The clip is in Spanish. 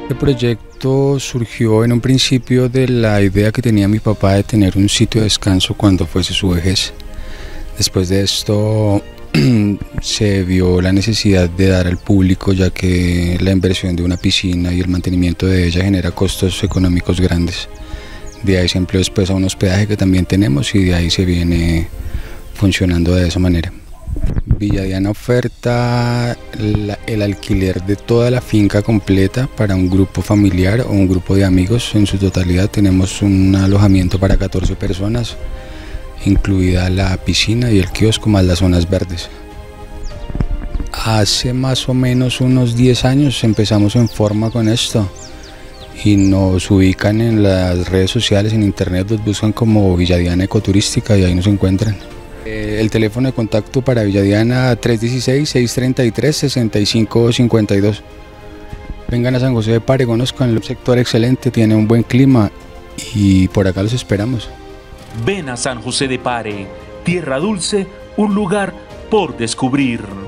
Este proyecto surgió en un principio de la idea que tenía mi papá de tener un sitio de descanso cuando fuese su vejez. Después de esto se vio la necesidad de dar al público, ya que la inversión de una piscina y el mantenimiento de ella genera costos económicos grandes. De ahí se empleó después a un hospedaje que también tenemos y de ahí se viene funcionando de esa manera. Villa Diana oferta el alquiler de toda la finca completa para un grupo familiar o un grupo de amigos. En su totalidad tenemos un alojamiento para 14 personas, incluida la piscina y el kiosco más las zonas verdes. Hace más o menos unos 10 años empezamos en forma con esto y nos ubican en las redes sociales, en internet, nos buscan como Villa Diana Ecoturística y ahí nos encuentran. El teléfono de contacto para Villa Diana 316-633-6552. Vengan a San José de Pare, conozcan el sector excelente, tiene un buen clima y por acá los esperamos. Ven a San José de Pare, tierra dulce, un lugar por descubrir.